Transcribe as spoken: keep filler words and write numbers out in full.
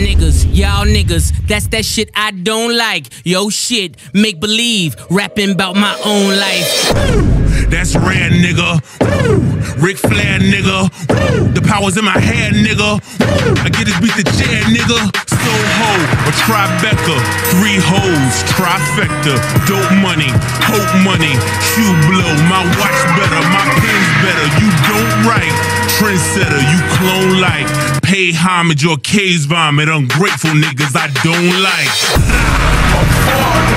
niggas, y'all niggas, that's that shit I don't like. Yo shit, make believe, rapping about my own life. That's rare, nigga. Woo! Ric Flair, nigga. Woo! The power's in my head, nigga. Woo! I get this beat the chair, nigga. Soho, a Tribeca. Three hoes, trifecta. Dope money, hope money. Shoe blow, my watch better, my pen's better. You don't write. Trendsetter, you clone like. Pay homage or case vomit. Ungrateful niggas I don't like.